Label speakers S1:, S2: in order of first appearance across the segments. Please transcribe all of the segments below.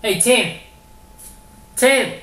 S1: Hey, team! Team!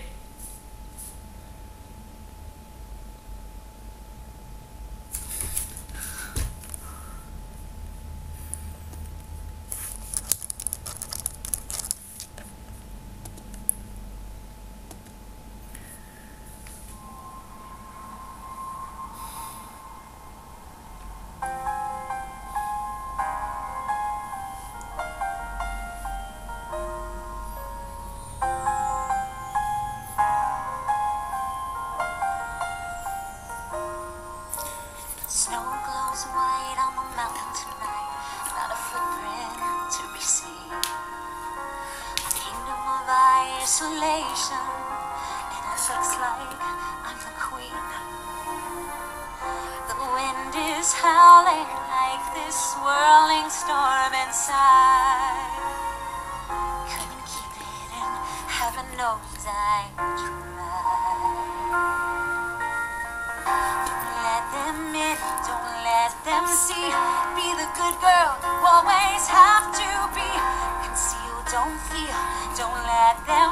S2: Snow glows white on the mountain tonight, not a footprint to be seen. A kingdom of isolation, and it looks like I'm the queen. The wind is howling like this swirling storm inside. Couldn't keep it in, heaven knows I tried. Don't let them see. Be the good girl you always have to be. Conceal, don't feel, don't let them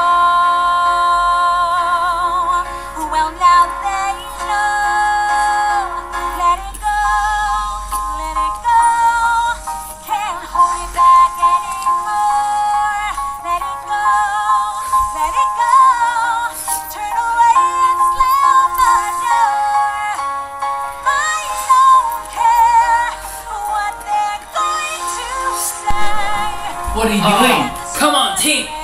S2: know. Well, now they know. Let it go, let it go. Can't hold it back anymore. Let it go, let it go. Turn away and slam the door.
S1: What are you doing? Come on, team!